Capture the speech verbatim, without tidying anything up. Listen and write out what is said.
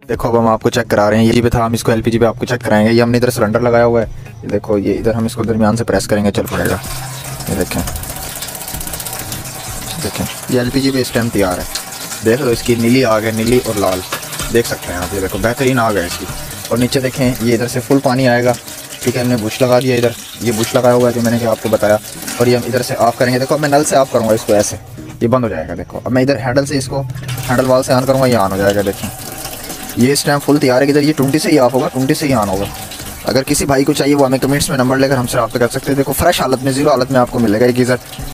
देखो अब हम आपको चेक करा रहे हैं, ये पे था, हम इसको एलपीजी पे आपको चेक कराएंगे। ये हमने इधर सिलेंडर लगाया हुआ है, ये देखो, ये इधर हम इसको दरमियान से प्रेस करेंगे, चल पड़ेगा। ये देखें देखें ये एलपीजी पे इस टाइम तैयार है। देख लो इसकी नीली आग है, नीली और लाल, देख सकते हैं आप। ये देखो बेहतरीन आग है इसकी। और नीचे देखें, ये इधर से फुल पानी आएगा, ठीक है। हमने बुश लगा दिया, इधर ये बुश लगाया हुआ है जो मैंने जो आपको बताया। और ये हम इधर से ऑफ करेंगे। देखो मैं नल से ऑफ करूँगा इसको, ऐसे ये बंद हो जाएगा। देखो अब मैं इधर हैंडल से इसको हैंडल वाल से ऑन करूँगा, ये ऑन हो जाएगा। देखें ये इस टाइम फुल तैयार है। इधर ये ट्वेंटी से ही ऑफ होगा, ट्वेंटी से ही ऑन होगा। अगर किसी भाई को चाहिए वो हमें कमेंट्स में नंबर लेकर हमसे रब्ता कर सकते हैं। देखो फ्रेश हालत में, जीरो हालत में आपको मिलेगा ये गीज़र।